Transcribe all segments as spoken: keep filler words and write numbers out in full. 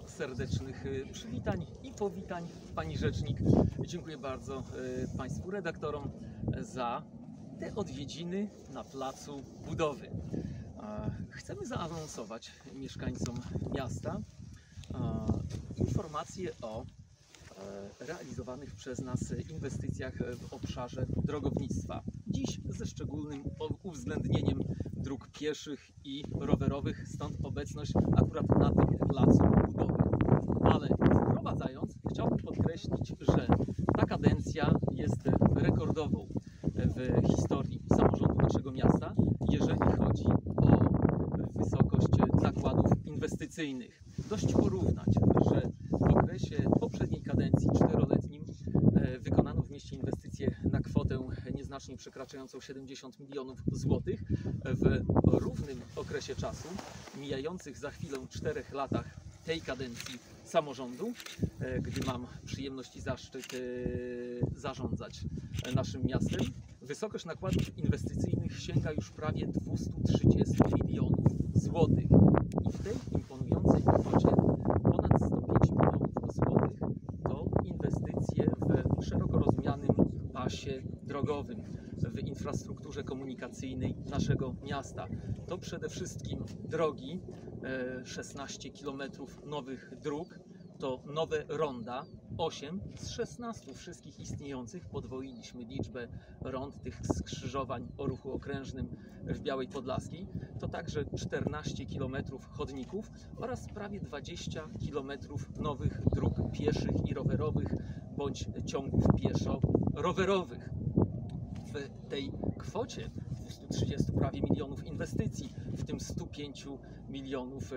serdecznych przywitań i powitań. Pani Rzecznik, dziękuję bardzo Państwu redaktorom za te odwiedziny na placu budowy. Chcemy zaanonsować mieszkańcom miasta informacje o realizowanych przez nas inwestycjach w obszarze drogownictwa. Dziś ze szczególnym uwzględnieniem dróg pieszych i rowerowych, stąd obecność akurat na tym placu budowy. Ale wprowadzając, chciałbym podkreślić, że ta kadencja jest rekordową w historii samorządu naszego miasta, jeżeli chodzi o wysokość nakładów inwestycyjnych. Dość porównać, że w okresie poprzedniej kadencji czteroletnim wykonano w mieście inwestycje na kwotę nieznacznie przekraczającą siedemdziesiąt milionów złotych. W równym okresie czasu, mijających za chwilę czterech latach tej kadencji samorządu, gdy mam przyjemność i zaszczyt zarządzać naszym miastem, wysokość nakładów inwestycyjnych sięga już prawie dwieście trzydzieści milionów złotych. I w tej imponującej kwocie ponad sto pięć milionów złotych to inwestycje w szeroko rozumianym pasie drogowym, w infrastrukturze komunikacyjnej naszego miasta. To przede wszystkim drogi, szesnaście kilometrów nowych dróg, to nowe ronda, osiem z szesnastu wszystkich istniejących. Podwoiliśmy liczbę rond, tych skrzyżowań o ruchu okrężnym w Białej Podlaskiej. To także czternaście kilometrów chodników oraz prawie dwadzieścia kilometrów nowych dróg pieszych i rowerowych bądź ciągów pieszo-rowerowych. W tej kwocie dwieście trzydzieści prawie milionów inwestycji, w tym stu pięciu milionów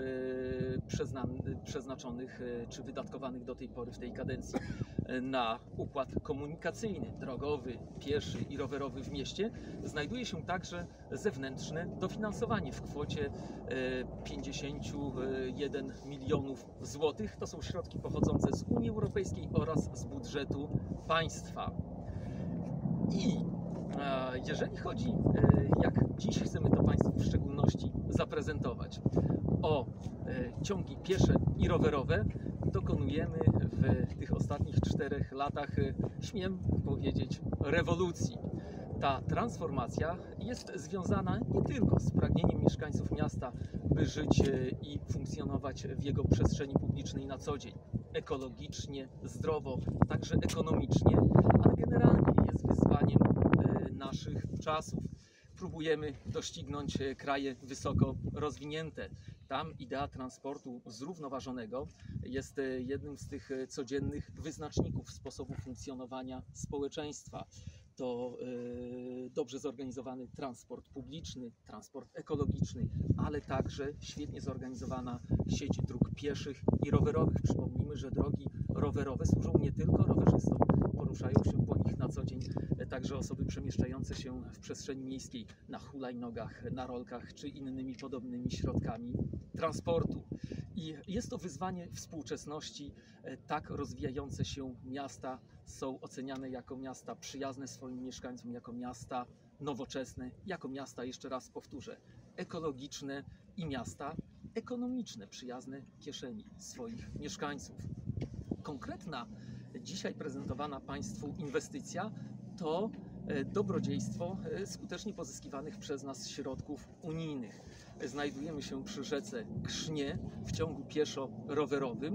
przeznaczonych czy wydatkowanych do tej pory w tej kadencji na układ komunikacyjny, drogowy, pieszy i rowerowy w mieście, znajduje się także zewnętrzne dofinansowanie w kwocie pięćdziesięciu jeden milionów złotych. To są środki pochodzące z Unii Europejskiej oraz z budżetu państwa. I jeżeli chodzi, jak dziś chcemy to Państwu w szczególności zaprezentować, o ciągi piesze i rowerowe, dokonujemy w tych ostatnich czterech latach, śmiem powiedzieć, rewolucji. Ta transformacja jest związana nie tylko z pragnieniem mieszkańców miasta, by żyć i funkcjonować w jego przestrzeni publicznej na co dzień, ekologicznie, zdrowo, także ekonomicznie, ale generalnie jest wyzwaniem naszych czasów. Próbujemy doścignąć kraje wysoko rozwinięte. Tam idea transportu zrównoważonego jest jednym z tych codziennych wyznaczników sposobu funkcjonowania społeczeństwa. To yy, dobrze zorganizowany transport publiczny, transport ekologiczny, ale także świetnie zorganizowana sieć dróg pieszych i rowerowych. Przypomnijmy, że drogi rowerowe służą nie tylko rowerzystom, poruszają się po nich na co dzień także osoby przemieszczające się w przestrzeni miejskiej na hulajnogach, na rolkach czy innymi podobnymi środkami transportu. I jest to wyzwanie współczesności. Tak rozwijające się miasta są oceniane jako miasta przyjazne swoim mieszkańcom, jako miasta nowoczesne, jako miasta, jeszcze raz powtórzę, ekologiczne i miasta ekonomiczne, przyjazne kieszeni swoich mieszkańców. Konkretna dzisiaj prezentowana Państwu inwestycja to dobrodziejstwo skutecznie pozyskiwanych przez nas środków unijnych. Znajdujemy się przy rzece Krznie w ciągu pieszo-rowerowym,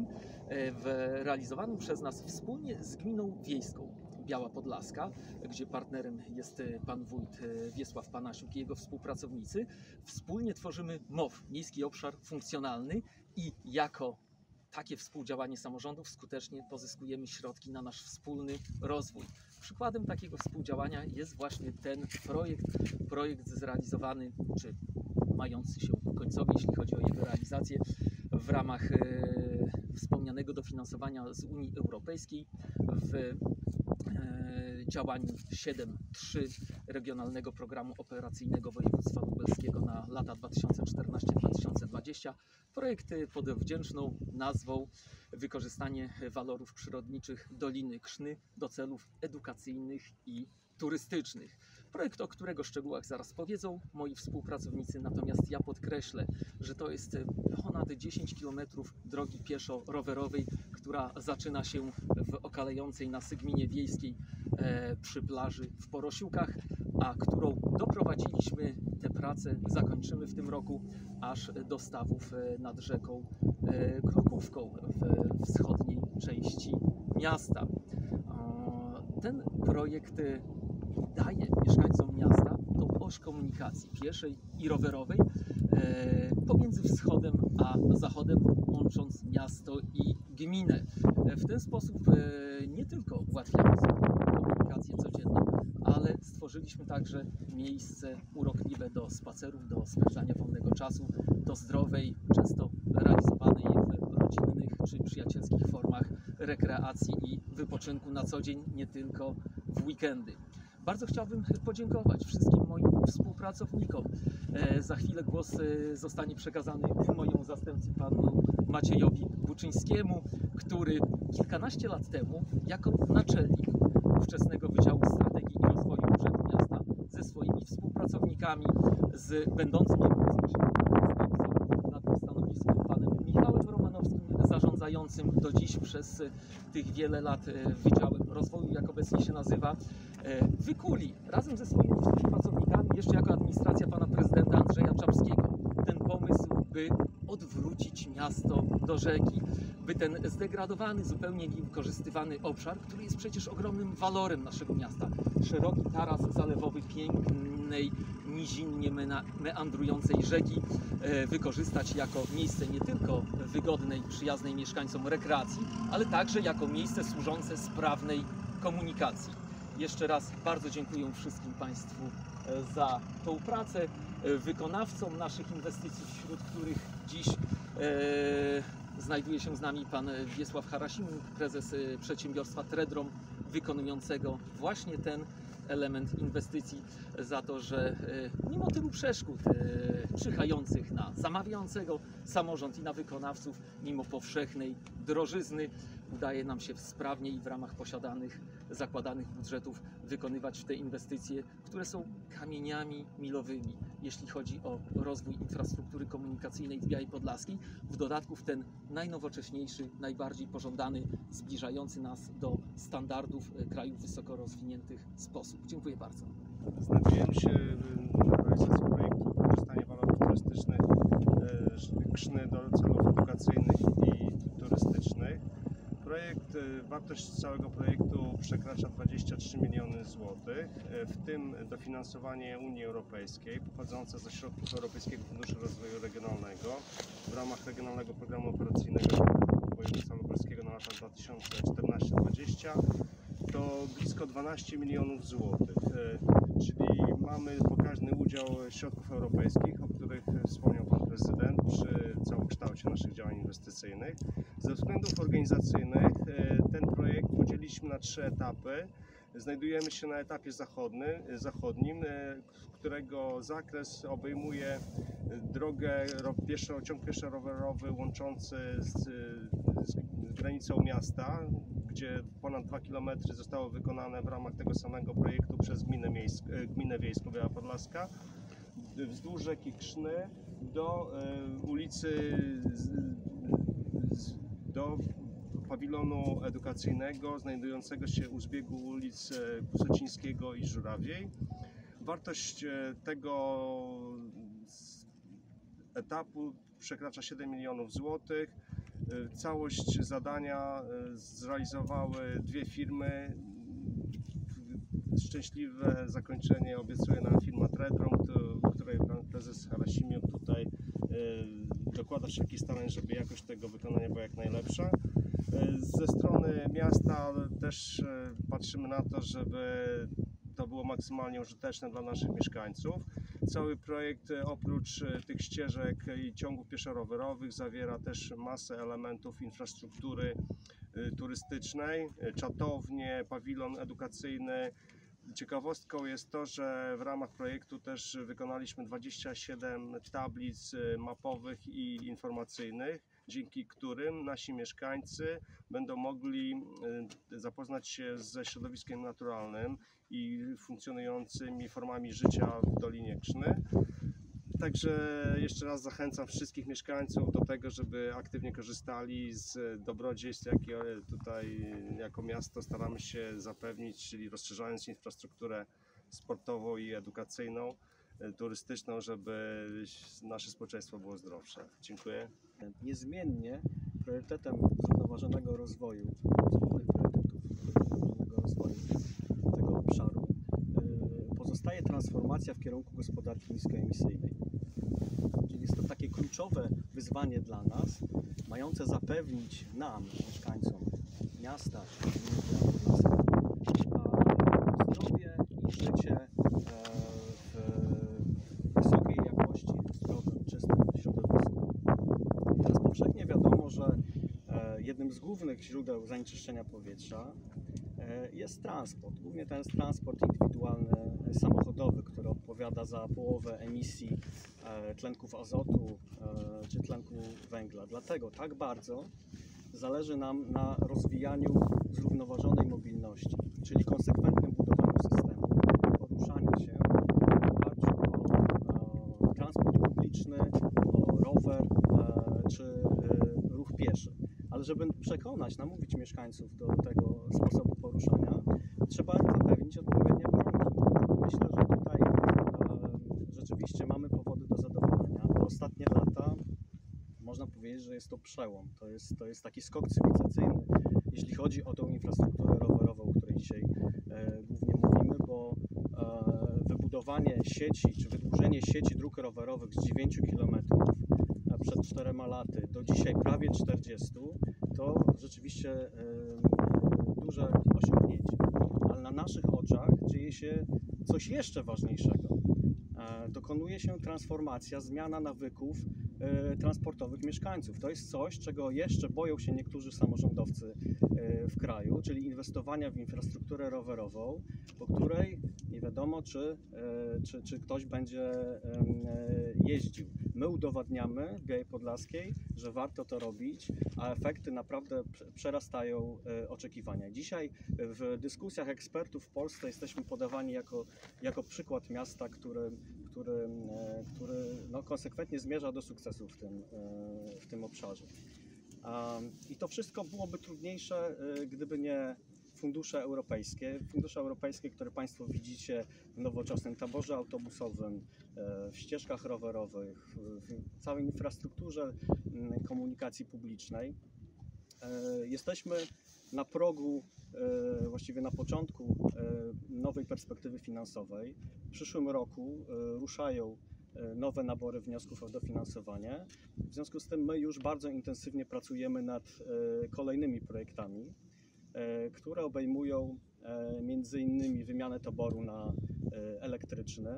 w realizowanym przez nas wspólnie z gminą wiejską Biała Podlaska, gdzie partnerem jest pan wójt Wiesław Panasiuk i jego współpracownicy. Wspólnie tworzymy M O F, Miejski Obszar Funkcjonalny, i jako takie współdziałanie samorządów skutecznie pozyskujemy środki na nasz wspólny rozwój. Przykładem takiego współdziałania jest właśnie ten projekt, projekt zrealizowany, czy mający się ku końcowi, jeśli chodzi o jego realizację, w ramach e, wspomnianego dofinansowania z Unii Europejskiej w e, działaniu siedem trzy Regionalnego Programu Operacyjnego Województwa Lubelskiego na lata dwa tysiące czternaście do dwa tysiące dwudziestego. Projekt pod wdzięczną nazwą Wykorzystanie walorów przyrodniczych Doliny Krzny do celów edukacyjnych i turystycznych. Projekt, o którego szczegółach zaraz powiedzą moi współpracownicy, natomiast ja podkreślę, że to jest ponad dziesięć kilometrów drogi pieszo-rowerowej, która zaczyna się w okalejącej nas gminie wiejskiej e, przy plaży w Porosiukach, a którą doprowadziliśmy, te prace zakończymy w tym roku aż do stawów nad rzeką e, Krukówką w wschodniej części miasta. E, ten projekt daje mieszkańcom miasta tą oś komunikacji pieszej i rowerowej e, pomiędzy wschodem a zachodem, łącząc miasto i gminę. E, w ten sposób e, nie tylko ułatwiamy sobie komunikację codzienną, ale stworzyliśmy także miejsce urokliwe do spacerów, do spędzania wolnego czasu, do zdrowej, często realizowanej w rodzinnych czy przyjacielskich formach rekreacji i wypoczynku na co dzień, nie tylko w weekendy. Bardzo chciałbym podziękować wszystkim moim współpracownikom. E, za chwilę głos e, zostanie przekazany mojemu zastępcy, panu Maciejowi Buczyńskiemu, który kilkanaście lat temu jako naczelnik ówczesnego Wydziału Strategii i Rozwoju Urzędu Miasta ze swoimi współpracownikami, z będącym jego zastępcą na tym stanowisku panem Michałem Romanowskim, zarządzającym do dziś przez tych wiele lat Wydziałem Rozwoju, jak obecnie się nazywa, wykuli razem ze swoimi współpracownikami, jeszcze jako administracja pana prezydenta Andrzeja Czapskiego, ten pomysł, by odwrócić miasto do rzeki, by ten zdegradowany, zupełnie niewykorzystywany obszar, który jest przecież ogromnym walorem naszego miasta, szeroki taras zalewowy pięknej, nizinnie meandrującej rzeki, wykorzystać jako miejsce nie tylko wygodnej, przyjaznej mieszkańcom rekreacji, ale także jako miejsce służące sprawnej komunikacji. Jeszcze raz bardzo dziękuję wszystkim Państwu za tą pracę, wykonawcom naszych inwestycji, wśród których dziś e, znajduje się z nami pan Wiesław Harasimiuk, prezes przedsiębiorstwa Tredrom, wykonującego właśnie ten element inwestycji, za to, że e, mimo tylu przeszkód e, czyhających na zamawiającego samorząd i na wykonawców, mimo powszechnej drożyzny, udaje nam się sprawnie i w ramach posiadanych, zakładanych budżetów wykonywać te inwestycje, które są kamieniami milowymi, jeśli chodzi o rozwój infrastruktury komunikacyjnej w Białej Podlaskiej. W dodatku w ten najnowocześniejszy, najbardziej pożądany, zbliżający nas do standardów krajów wysoko rozwiniętych sposób. Dziękuję bardzo. Znajdujemy się w realizacji projektu wykorzystania walorów turystycznych Krzny do celów edukacyjnych i turystycznych. Projekt, wartość całego projektu przekracza dwadzieścia trzy miliony złotych, w tym dofinansowanie Unii Europejskiej pochodzące ze środków Europejskiego Funduszu Rozwoju Regionalnego w ramach Regionalnego Programu Operacyjnego Województwa Lubelskiego na lata dwa tysiące czternaście do dwudziestego to blisko dwanaście milionów złotych, czyli mamy pokaźny udział środków europejskich, o których wspomniał pan prezydent przy całokształcie naszych działań inwestycyjnych. Ze względów organizacyjnych ten projekt podzieliliśmy na trzy etapy. Znajdujemy się na etapie zachodny, zachodnim, którego zakres obejmuje drogę pieszo, ciąg pieszo-rowerowy łączący z, z granicą miasta, gdzie ponad dwa kilometry zostało wykonane w ramach tego samego projektu przez Gminę, Miejsk Gminę Wiejską Biała Podlaska, wzdłuż rzeki Krzny do y, ulicy z, z, do pawilonu edukacyjnego znajdującego się u zbiegu ulic Kusocińskiego i Żurawiej. Wartość tego etapu przekracza siedem milionów złotych. Całość zadania zrealizowały dwie firmy. Szczęśliwe zakończenie obiecuje nam firma Tredrom, której pan prezes Harasimiuk tutaj dokłada wszelkich starań, żeby jakość tego wykonania była jak najlepsza. Ze strony miasta też patrzymy na to, żeby to było maksymalnie użyteczne dla naszych mieszkańców. Cały projekt oprócz tych ścieżek i ciągów pieszo-rowerowych zawiera też masę elementów infrastruktury turystycznej, czatownie, pawilon edukacyjny. Ciekawostką jest to, że w ramach projektu też wykonaliśmy dwadzieścia siedem tablic mapowych i informacyjnych, dzięki którym nasi mieszkańcy będą mogli zapoznać się ze środowiskiem naturalnym i funkcjonującymi formami życia w Dolinie Krzny. Także jeszcze raz zachęcam wszystkich mieszkańców do tego, żeby aktywnie korzystali z dobrodziejstw, jakie tutaj jako miasto staramy się zapewnić, czyli rozszerzając infrastrukturę sportową i edukacyjną, turystyczną, żeby nasze społeczeństwo było zdrowsze. Dziękuję. Niezmiennie priorytetem zrównoważonego rozwoju, priorytetów zrównoważonego rozwoju tego obszaru pozostaje transformacja w kierunku gospodarki niskoemisyjnej. Czyli jest to takie kluczowe wyzwanie dla nas, mające zapewnić nam, mieszkańcom miasta, zdrowie i życie w wysokiej jakości, w zdrowym, czystym środowisku. Teraz powszechnie wiadomo, że jednym z głównych źródeł zanieczyszczenia powietrza jest transport. Głównie ten transport indywidualny, samochodowy, który odpowiada za połowę emisji tlenków azotu czy tlenku węgla. Dlatego tak bardzo zależy nam na rozwijaniu zrównoważonej mobilności, czyli konsekwentnym budowaniu systemu poruszania się w oparciu o transport publiczny, o rower czy ruch pieszy. Ale żeby przekonać, namówić mieszkańców do tego sposobu poruszania, trzeba zapewnić odpowiednie warunki. Myślę, że tutaj e, rzeczywiście mamy powody do zadowolenia. Te ostatnie lata można powiedzieć, że jest to przełom. To jest, to jest taki skok cywilizacyjny, jeśli chodzi o tą infrastrukturę rowerową, o której dzisiaj e, głównie mówimy, bo e, wybudowanie sieci, czy wydłużenie sieci dróg rowerowych z dziewięciu kilometrów przed czterema laty do dzisiaj prawie czterdziestu, to rzeczywiście duże osiągnięcie. Ale na naszych oczach dzieje się coś jeszcze ważniejszego. Dokonuje się transformacja, zmiana nawyków transportowych mieszkańców. To jest coś, czego jeszcze boją się niektórzy samorządowcy w kraju, czyli inwestowania w infrastrukturę rowerową, po której nie wiadomo, czy, czy, czy ktoś będzie jeździł. My udowadniamy w Białej Podlaskiej, że warto to robić, a efekty naprawdę przerastają oczekiwania. Dzisiaj w dyskusjach ekspertów w Polsce jesteśmy podawani jako, jako przykład miasta, który, który, który no, konsekwentnie zmierza do sukcesu w tym, w tym obszarze. I to wszystko byłoby trudniejsze, gdyby nie fundusze europejskie. Fundusze europejskie, które Państwo widzicie w nowoczesnym taborze autobusowym, w ścieżkach rowerowych, w całej infrastrukturze komunikacji publicznej. Jesteśmy na progu, właściwie na początku nowej perspektywy finansowej. W przyszłym roku ruszają nowe nabory wniosków o dofinansowanie. W związku z tym my już bardzo intensywnie pracujemy nad kolejnymi projektami, które obejmują między innymi wymianę taboru na elektryczny,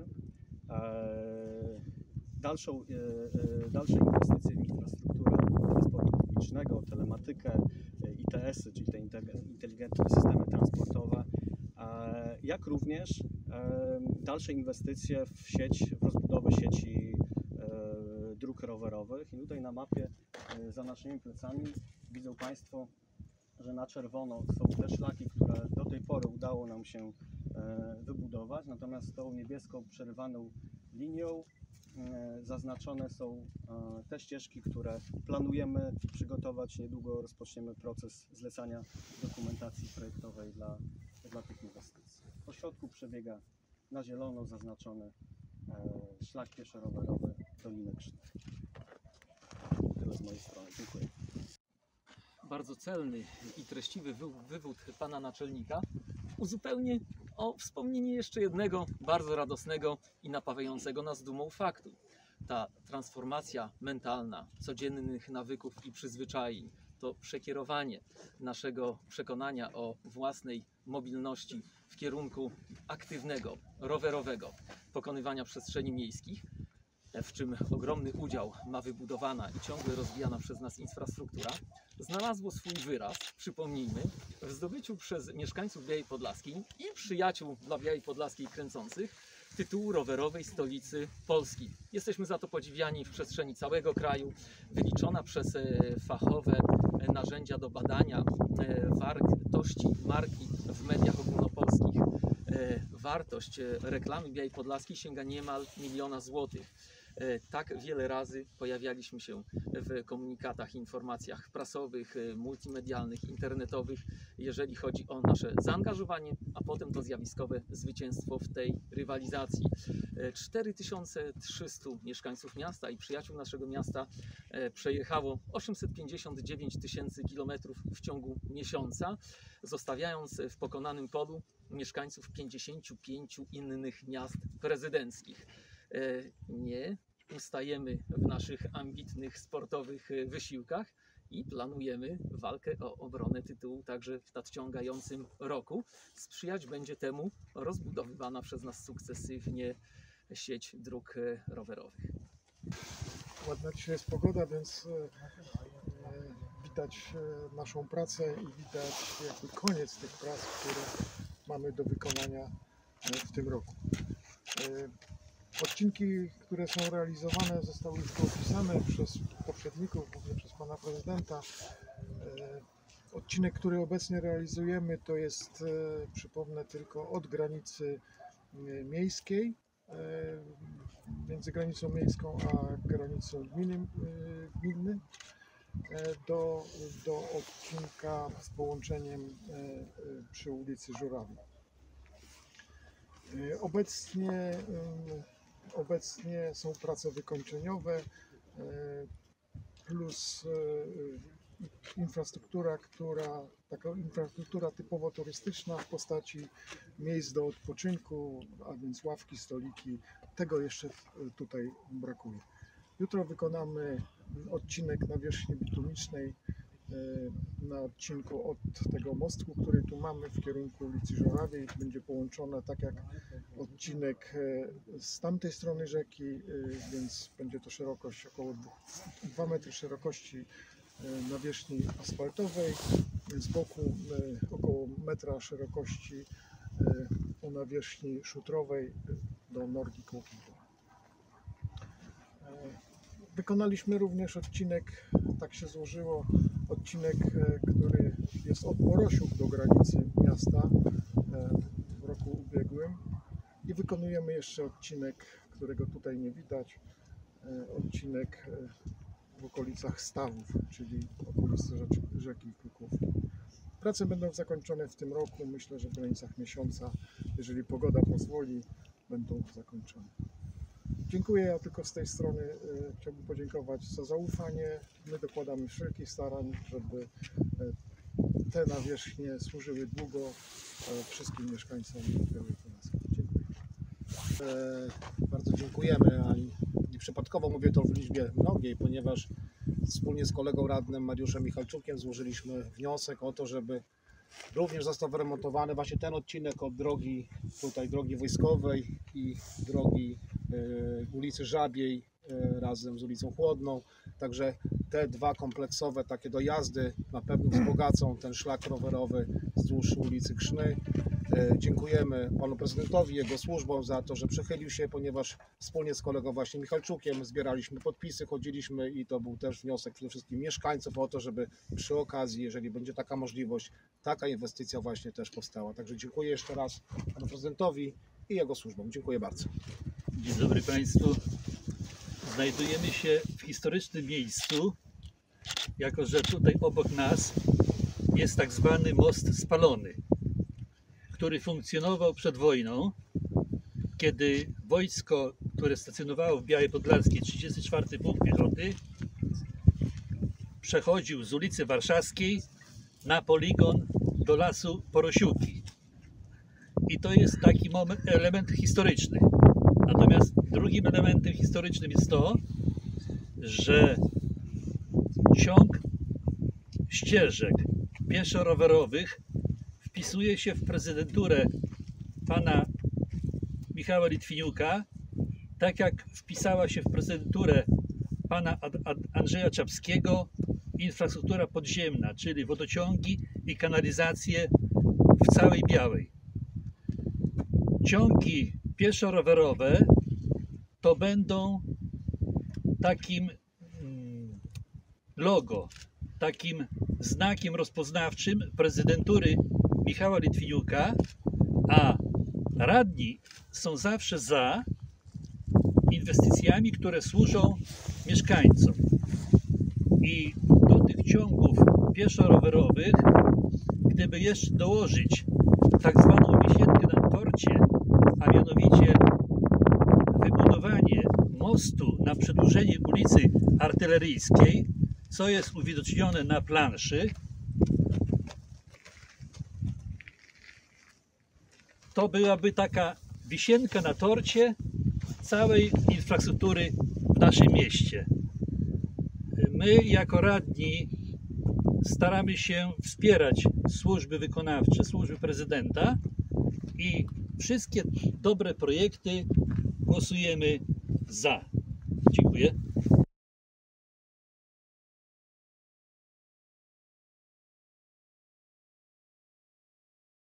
dalszą, dalsze inwestycje w infrastrukturę transportu publicznego, telematykę, I T S-y, czyli te inteligentne systemy transportowe, jak również dalsze inwestycje w sieć, w rozbudowę sieci dróg rowerowych. I tutaj na mapie za naszymi plecami widzą Państwo, że na czerwono są te szlaki, które do tej pory udało nam się wybudować, natomiast tą niebieską przerywaną linią zaznaczone są te ścieżki, które planujemy przygotować. Niedługo rozpoczniemy proces zlecania dokumentacji projektowej dla, dla tych inwestycji. Po środku przebiega na zielono zaznaczony szlak pieszo-rowerowy Doliny Krzny. Tyle z mojej strony. Dziękuję. Bardzo celny i treściwy wywód pana naczelnika uzupełnię o wspomnienie jeszcze jednego bardzo radosnego i napawiającego nas dumą faktu. Ta transformacja mentalna codziennych nawyków i przyzwyczajeń, to przekierowanie naszego przekonania o własnej mobilności w kierunku aktywnego, rowerowego pokonywania przestrzeni miejskich w czym ogromny udział ma wybudowana i ciągle rozwijana przez nas infrastruktura, znalazło swój wyraz, przypomnijmy, w zdobyciu przez mieszkańców Białej Podlaskiej i przyjaciół dla Białej Podlaskiej kręcących tytułu rowerowej stolicy Polski. Jesteśmy za to podziwiani w przestrzeni całego kraju. Wyliczona przez fachowe narzędzia do badania wartości marki w mediach ogólnopolskich wartość reklamy Białej Podlaskiej sięga niemal miliona złotych. Tak wiele razy pojawialiśmy się w komunikatach, informacjach prasowych, multimedialnych, internetowych, jeżeli chodzi o nasze zaangażowanie, a potem to zjawiskowe zwycięstwo w tej rywalizacji. cztery tysiące trzysta mieszkańców miasta i przyjaciół naszego miasta przejechało osiemset pięćdziesiąt dziewięć tysięcy kilometrów w ciągu miesiąca, zostawiając w pokonanym polu mieszkańców pięćdziesięciu pięciu innych miast prezydenckich. Nie ustajemy w naszych ambitnych sportowych wysiłkach i planujemy walkę o obronę tytułu także w nadciągającym roku. Sprzyjać będzie temu rozbudowywana przez nas sukcesywnie sieć dróg rowerowych. Ładna dzisiaj jest pogoda, więc widać naszą pracę i widać jakby koniec tych prac, które mamy do wykonania w tym roku. Odcinki, które są realizowane, zostały już opisane przez poprzedników, głównie przez pana prezydenta. Odcinek, który obecnie realizujemy, to jest, przypomnę tylko, od granicy miejskiej, między granicą miejską a granicą gminy, gminy do, do odcinka z połączeniem przy ulicy Żurawi. Obecnie, obecnie są prace wykończeniowe plus infrastruktura, która, taka infrastruktura typowo turystyczna w postaci miejsc do odpoczynku, a więc ławki, stoliki. Tego jeszcze tutaj brakuje. Jutro wykonamy odcinek nawierzchni bitumicznej na odcinku od tego mostku, który tu mamy w kierunku ulicy Żurawiej. Będzie połączona tak jak odcinek z tamtej strony rzeki, więc będzie to szerokość około dwa metry szerokości nawierzchni asfaltowej, z boku około metra szerokości o nawierzchni szutrowej do Norgi Kołkiwa. Wykonaliśmy również odcinek, tak się złożyło, odcinek, który jest od Morosiuk do granicy miasta w roku ubiegłym i wykonujemy jeszcze odcinek, którego tutaj nie widać, odcinek w okolicach Stawów, czyli okolicy rzeki Krukówki. Prace będą zakończone w tym roku, myślę, że w granicach miesiąca, jeżeli pogoda pozwoli, będą zakończone. Dziękuję, ja tylko z tej strony e, chciałbym podziękować za zaufanie. My dokładamy wszelkich starań, żeby e, te nawierzchnie służyły długo e, wszystkim mieszkańcom Białej Podlaskiej. Dziękuję. E, bardzo dziękujemy, a nieprzypadkowo mówię to w liczbie mnogiej, ponieważ wspólnie z kolegą radnym Mariuszem Michalczukiem złożyliśmy wniosek o to, żeby również został wyremontowany właśnie ten odcinek od drogi, tutaj drogi wojskowej i drogi y, ulicy Żabiej y, razem z ulicą Chłodną. Także te dwa kompleksowe takie dojazdy na pewno wzbogacą ten szlak rowerowy wzdłuż ulicy Krzny. Y, dziękujemy panu prezydentowi, jego służbom za to, że przychylił się, ponieważ wspólnie z kolegą właśnie Michalczukiem zbieraliśmy podpisy, chodziliśmy i to był też wniosek przede wszystkim mieszkańców o to, żeby przy okazji, jeżeli będzie taka możliwość, taka inwestycja właśnie też powstała. Także dziękuję jeszcze raz panu prezydentowi i jego służbom. Dziękuję bardzo. Dzień dobry Państwu. Znajdujemy się w historycznym miejscu, jako że tutaj obok nas jest tak zwany most spalony, który funkcjonował przed wojną, kiedy wojsko, które stacjonowało w Białej Podlaskiej, trzydziesty czwarty Pułk Piechoty, przechodził z ulicy Warszawskiej na poligon do lasu Porosiuki. I to jest taki moment, element historyczny. Natomiast drugim elementem historycznym jest to, że ciąg ścieżek pieszo-rowerowych wpisuje się w prezydenturę pana Michała Litwiniuka tak jak wpisała się w prezydenturę pana Andrzeja Czapskiego infrastruktura podziemna, czyli wodociągi i kanalizacje w całej Białej. Ciągi pieszo-rowerowe to będą takim logo, takim znakiem rozpoznawczym prezydentury Michała Litwiniuka, a radni są zawsze za inwestycjami, które służą mieszkańcom. I do tych ciągów pieszo-rowerowych, gdyby jeszcze dołożyć tak zwaną wisienkę na torcie, a mianowicie wybudowanie mostu na przedłużenie ulicy Artyleryjskiej, co jest uwidocznione na planszy, to byłaby taka wisienka na torcie całej infrastruktury w naszym mieście. My jako radni staramy się wspierać służby wykonawcze, służby prezydenta i wszystkie dobre projekty głosujemy za. Dziękuję.